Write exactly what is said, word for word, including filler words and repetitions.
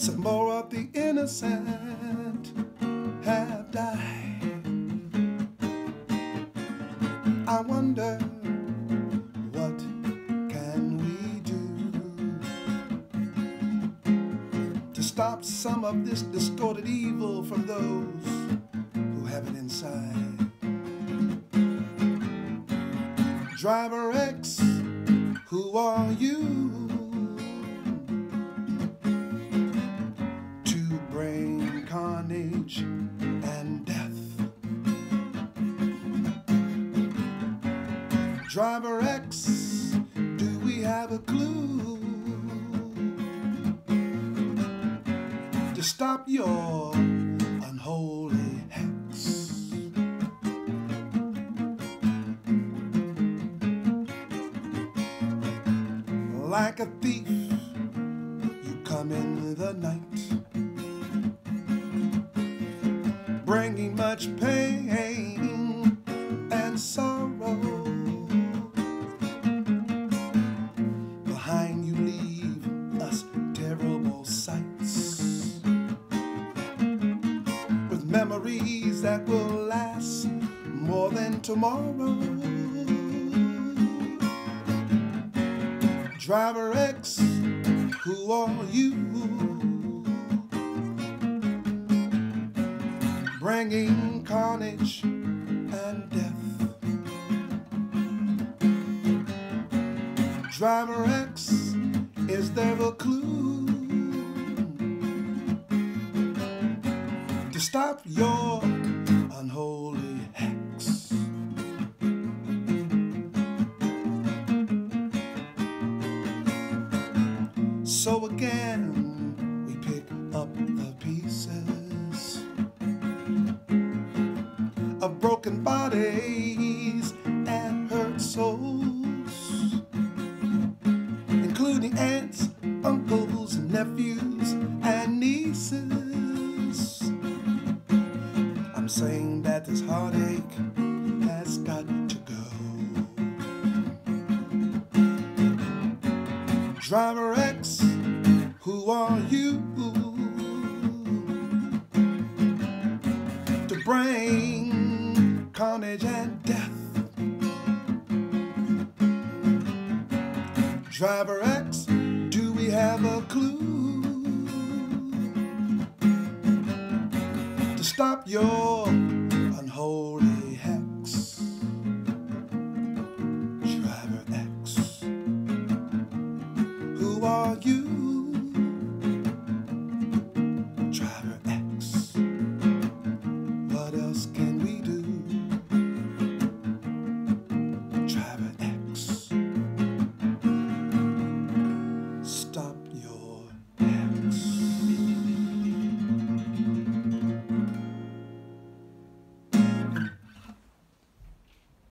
some more of the innocent have died. I wonder, what can we do to stop some of this distorted evil from those who have it inside? Driver X, who are you to bring carnage and death? Driver X, do we have a clue to stop your unholy hex? Like a thief, you come in the night, bringing much pain and sorrow. Behind you leave us terrible sights, with memories that will last more than tomorrow. Driver X, who are you, bringing carnage and death? Driver X, is there a clue to stop your unholy hex? So again, we pick up the pieces of broken bodies and hurt souls, including aunts, uncles, nephews, and nieces. I'm saying that this heartache has got to go. Driver X, who are you to bring carnage and death? Driver X, do we have a clue to stop your unholy hex? Driver X, who are you? Driver X, what else can we do? Driver X, stop.